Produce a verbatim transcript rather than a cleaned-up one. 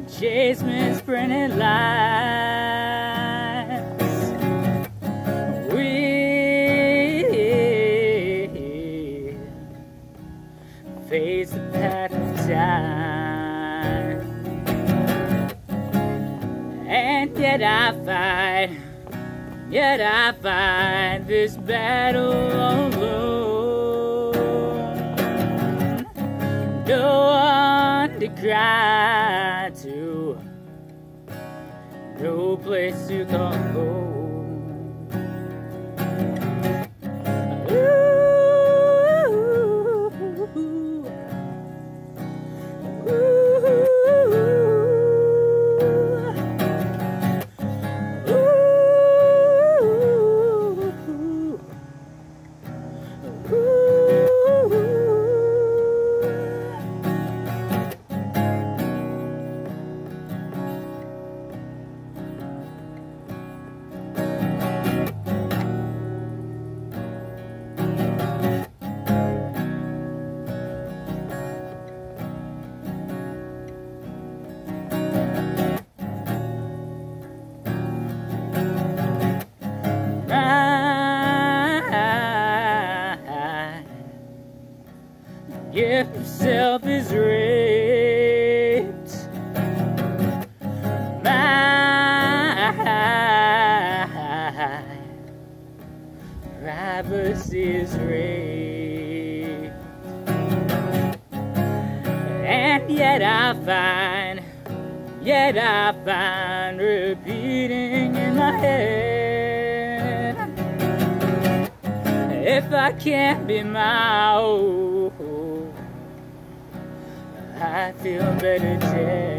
chase misprinted lines. We face the pattern of time, and yet I fight, yet I fight this battle alone. No one to cry to, no place to call home. Gift of self is raped. My privacy is raped. And yet I find, yet I find repeating in my head, if I can't be my own, I feel better dead.